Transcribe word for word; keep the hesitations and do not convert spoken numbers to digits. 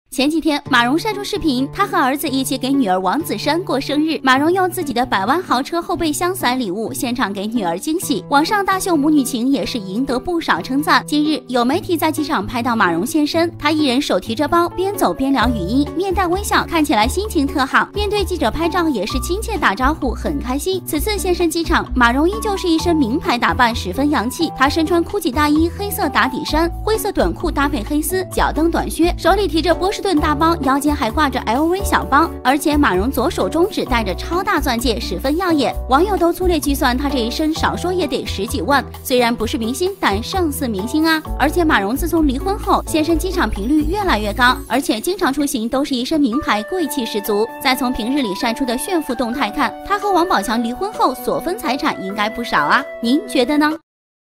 前几天，马蓉晒出视频，她和儿子一起给女儿王子珊过生日。马蓉用自己的百万豪车后备箱塞礼物，现场给女儿惊喜。网上大秀母女情也是赢得不少称赞。近日，有媒体在机场拍到马蓉现身，她一人手提着包，边走边聊语音，面带微笑，看起来心情特好。面对记者拍照也是亲切打招呼，很开心。此次现身机场，马蓉依旧是一身名牌打扮，十分洋气。她身穿 GUCCI 大衣、黑色打底衫、灰色短裤搭配黑丝，脚蹬短靴，手里提着波士顿大包，腰间还挂着 L V 小包，而且马蓉左手中指戴着超大钻戒，十分耀眼。网友都粗略计算，她这一身少说也得十几万，虽然不是明星，但胜似明星啊！而且马蓉自从离婚后，现身机场频率越来越高，而且经常出行都是一身名牌，贵气十足。再从平日里晒出的炫富动态看，她和王宝强离婚后所分财产应该不少啊，您觉得呢？